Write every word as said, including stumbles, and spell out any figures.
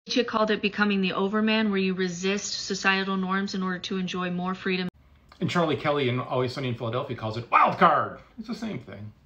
Nietzsche called it becoming the overman, where you resist societal norms in order to enjoy more freedom. And Charlie Kelly in Always Sunny in Philadelphia calls it Wildcard. It's the same thing.